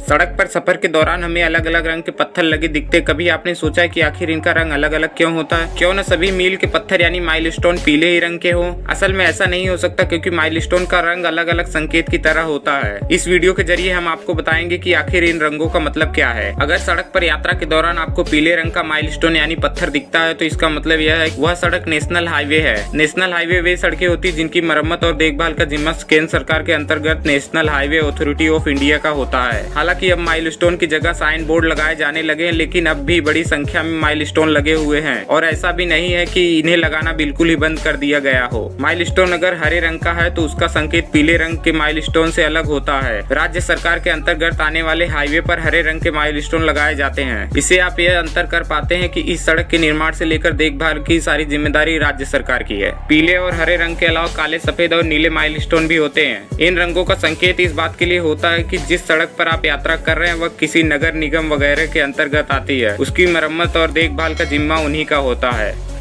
सड़क पर सफर के दौरान हमें अलग अलग रंग के पत्थर लगे दिखते। कभी आपने सोचा है कि आखिर इनका रंग अलग अलग क्यों होता है? क्यों न सभी मील के पत्थर यानी माइलस्टोन पीले ही रंग के हो? असल में ऐसा नहीं हो सकता, क्योंकि माइलस्टोन का रंग अलग अलग संकेत की तरह होता है। इस वीडियो के जरिए हम आपको बताएंगे कि आखिर इन रंगों का मतलब क्या है। अगर सड़क पर यात्रा के दौरान आपको पीले रंग का माइलस्टोन यानी पत्थर दिखता है तो इसका मतलब यह है वह सड़क नेशनल हाईवे है। नेशनल हाईवे वे सड़कें होती है जिनकी मरम्मत और देखभाल का जिम्मा केंद्र सरकार के अंतर्गत National Highway Authority of India का होता है। हालांकि अब माइलस्टोन की जगह साइन बोर्ड लगाए जाने लगे हैं, लेकिन अब भी बड़ी संख्या में माइलस्टोन लगे हुए हैं और ऐसा भी नहीं है कि इन्हें लगाना बिल्कुल ही बंद कर दिया गया हो। माइलस्टोन अगर हरे रंग का है तो उसका संकेत पीले रंग के माइलस्टोन से अलग होता है। राज्य सरकार के अंतर्गत आने वाले हाईवे पर हरे रंग के माइलस्टोन लगाए जाते हैं। इससे आप यह अंतर कर पाते हैं कि इस सड़क के निर्माण से लेकर देखभाल की सारी जिम्मेदारी राज्य सरकार की है। पीले और हरे रंग के अलावा काले, सफेद और नीले माइलस्टोन भी होते हैं। इन रंगों का संकेत इस बात के लिए होता है कि जिस सड़क पर आप यात्रा कर रहे हैं वह किसी नगर निगम वगैरह के अंतर्गत आती है। उसकी मरम्मत और देखभाल का जिम्मा उन्हीं का होता है।